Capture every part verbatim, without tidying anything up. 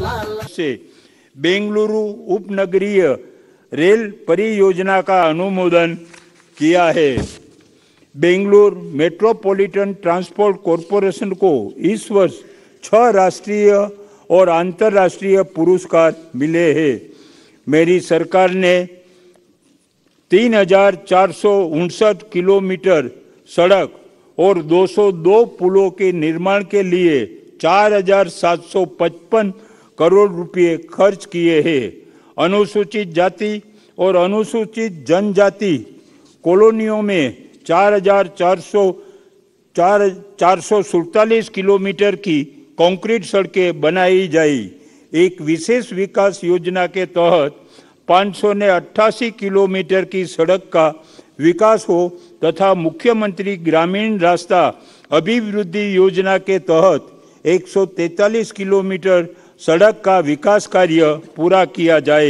से बेंगलुरु उपनगरीय रेल परियोजना का अनुमोदन किया है। बेंगलुरु मेट्रोपॉलिटन ट्रांसपोर्ट कॉरपोरेशन को इस वर्ष छह राष्ट्रीय और अंतर्राष्ट्रीय पुरस्कार मिले हैं। मेरी सरकार ने तीन हजार चार सौ उनसठ किलोमीटर सड़क और दो सौ दो पुलों के निर्माण के लिए चार हजार सात सौ पचपन करोड़ रुपए खर्च किए हैं। अनुसूचित जाति और अनुसूचित जनजाति कॉलोनियों में चार हजार चार सौ चार चार सौ सैंतालीस किलोमीटर की कंक्रीट सड़कें बनाई जाई। एक विशेष विकास योजना के तहत पाँच सौ ने अट्ठासी किलोमीटर की सड़क का विकास हो तथा मुख्यमंत्री ग्रामीण रास्ता अभिवृद्धि योजना के तहत एक सौ तैंतालीस किलोमीटर सड़क का विकास कार्य पूरा किया जाए।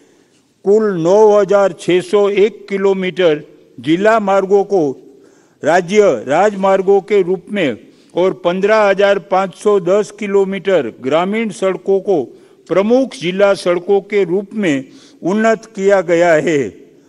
कुल नौ हजार छः सौ एक किलोमीटर जिला मार्गों को राज्य राजमार्गों के रूप में और पंद्रह हजार पाँच सौ दस किलोमीटर ग्रामीण सड़कों को प्रमुख जिला सड़कों के रूप में उन्नत किया गया है।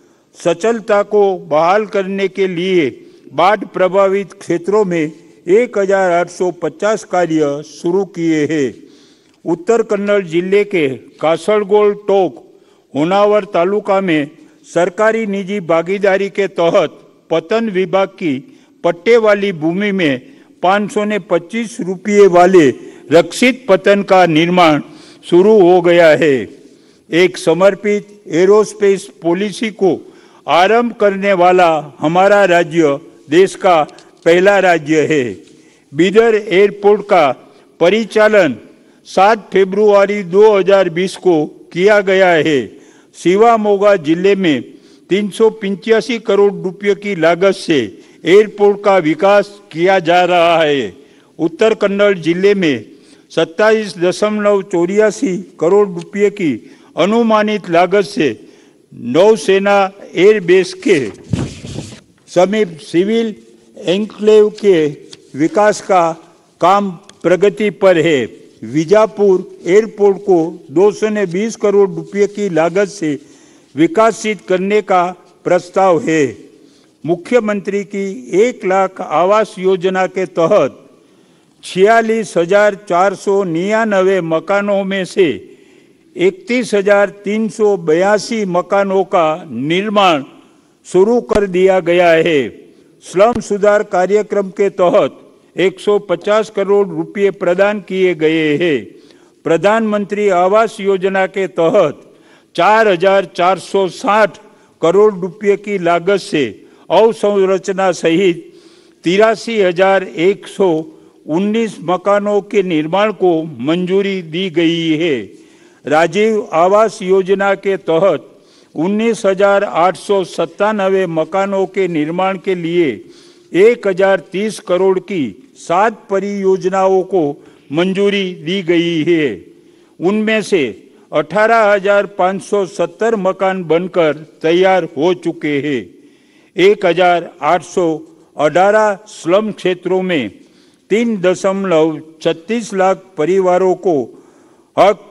सचलता को बहाल करने के लिए बाढ़ प्रभावित क्षेत्रों में एक हजार आठ सौ पचास कार्य शुरू किए हैं। उत्तर कन्नड़ जिले के कासरगोड टोक होनावर तालुका में सरकारी निजी भागीदारी के तहत पतन विभाग की पट्टे वाली भूमि में पाँच सौ ने पच्चीस रुपये वाले रक्षित पतन का निर्माण शुरू हो गया है। एक समर्पित एरोस्पेस पॉलिसी को आरंभ करने वाला हमारा राज्य देश का पहला राज्य है। बीदर एयरपोर्ट का परिचालन सात फरवरी दो हज़ार बीस को किया गया है। शिवामोगा जिले में तीन सौ पिचासी करोड़ रुपये की लागत से एयरपोर्ट का विकास किया जा रहा है। उत्तर कन्नड़ जिले में सत्ताईस दशमलव चौरासी करोड़ रुपये की अनुमानित लागत से नौसेना एयरबेस के समीप सिविल एन्क्लेव के विकास का काम प्रगति पर है। विजापुर एयरपोर्ट को दो सौ बीस करोड़ रुपये की लागत से विकसित करने का प्रस्ताव है। मुख्यमंत्री की एक लाख आवास योजना के तहत छियालीस हजार चार सौ निन्यानवे मकानों में से इकतीस हजार तीन सौ बयासी मकानों का निर्माण शुरू कर दिया गया है। स्लम सुधार कार्यक्रम के तहत एक सौ पचास करोड़ रुपए प्रदान किए गए हैं। प्रधानमंत्री आवास योजना के तहत चार हजार चार सौ साठ करोड़ रुपए की लागत से अवसंरचना सहित तिरासी हजार एक सौ उन्नीस मकानों के निर्माण को मंजूरी दी गई है। राजीव आवास योजना के तहत उन्नीस हजार आठ सौ सत्तानवे मकानों के निर्माण के लिए एक हजार तीस करोड़ की सात परियोजनाओं को मंजूरी दी गई है। उनमें से अठारह हजार पाँच सौ सत्तर मकान बनकर तैयार हो चुके हैं। एक हजार आठ सौ अठारह स्लम क्षेत्रों में तीन दशमलव छत्तीस लाख परिवारों को हक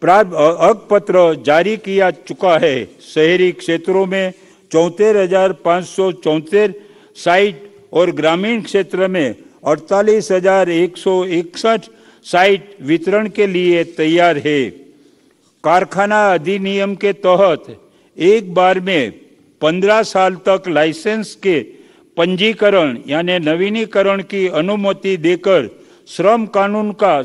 हक पत्र जारी किया चुका है। शहरी क्षेत्रों में चौहत्तर हजार पाँच सौ चौहत्तर साइट और ग्रामीण क्षेत्र में अड़तालीस हजार एक सौ इकसठ साइट वितरण के लिए तैयार है। कारखाना अधिनियम के तहत एक बार में पंद्रह साल तक लाइसेंस के पंजीकरण यानी नवीनीकरण की अनुमति देकर श्रम कानून का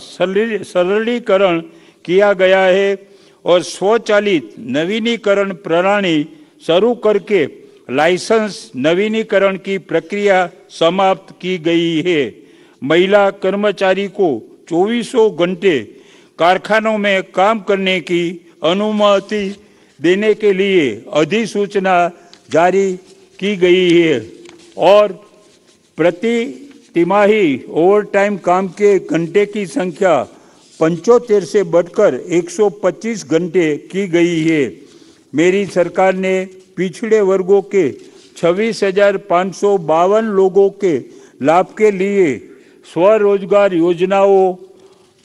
सरलीकरण किया गया है और स्वचालित नवीनीकरण प्रणाली शुरू करके लाइसेंस नवीनीकरण की प्रक्रिया समाप्त की गई है। महिला कर्मचारी को चौबीसों घंटे कारखानों में काम करने की अनुमति देने के लिए अधिसूचना जारी की गई है और प्रति तिमाही ओवरटाइम काम के घंटे की संख्या पंचोत्तर से बढ़कर एक सौ पच्चीस घंटे की गई है। मेरी सरकार ने पिछड़े वर्गों के छब्बीस हजार पाँच सौ बावन लोगों के लाभ के लिए स्वरोजगार योजनाओं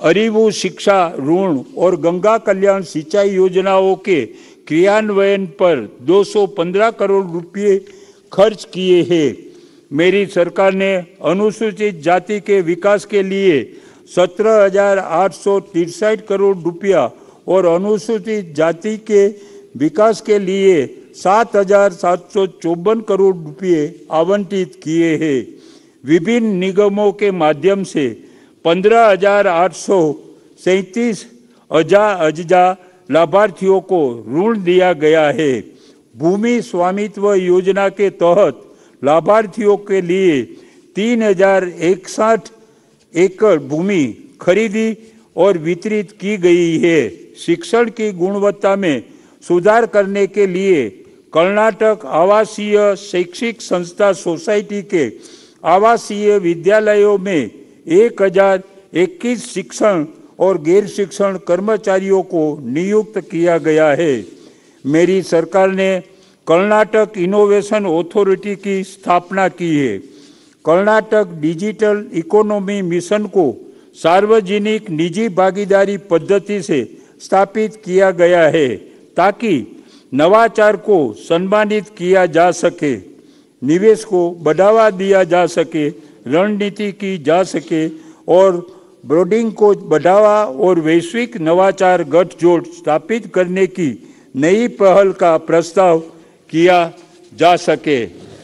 अरिवु शिक्षा ऋण और गंगा कल्याण सिंचाई योजनाओं के क्रियान्वयन पर दो सौ पंद्रह करोड़ रुपये खर्च किए हैं। मेरी सरकार ने अनुसूचित जाति के विकास के लिए सत्रह हजार आठ सौ तिरसठ करोड़ रुपया और अनुसूचित जाति के विकास के लिए सात हजार सात सौ चौवन करोड़ रुपये आवंटित किए हैं। विभिन्न निगमों के माध्यम से पंद्रह हजार आठ सौ सैंतीस अजा अजजा लाभार्थियों को ऋण दिया गया है। भूमि स्वामित्व योजना के तहत लाभार्थियों के लिए तीन हजार इकसठ एकड़ भूमि खरीदी और वितरित की गई है। शिक्षण की गुणवत्ता में सुधार करने के लिए कर्नाटक आवासीय शैक्षिक संस्था सोसाइटी के आवासीय विद्यालयों में एक हजार इक्कीस शिक्षण और गैर शिक्षण कर्मचारियों को नियुक्त किया गया है। मेरी सरकार ने कर्नाटक इनोवेशन अथॉरिटी की स्थापना की है। कर्नाटक डिजिटल इकोनॉमी मिशन को सार्वजनिक निजी भागीदारी पद्धति से स्थापित किया गया है ताकि नवाचार को सम्मानित किया जा सके, निवेश को बढ़ावा दिया जा सके, रणनीति की जा सके और ब्रोडिंग को बढ़ावा और वैश्विक नवाचार गठजोड़ स्थापित करने की नई पहल का प्रस्ताव किया जा सके।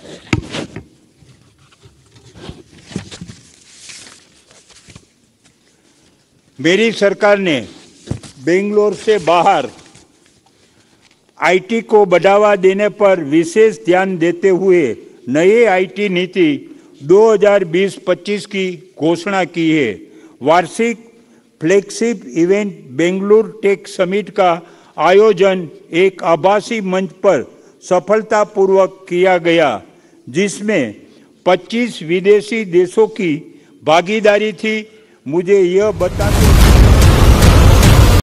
मेरी सरकार ने बेंगलोर से बाहर आईटी को बढ़ावा देने पर विशेष ध्यान देते हुए नए आईटी नीति दो हज़ार बीस पच्चीस की घोषणा की है। वार्षिक flagship event Bengaluru tech summit का आयोजन एक आभासी मंच पर सफलतापूर्वक किया गया, जिसमें पच्चीस विदेशी देशों की भागीदारी थी। मुझे यह बताते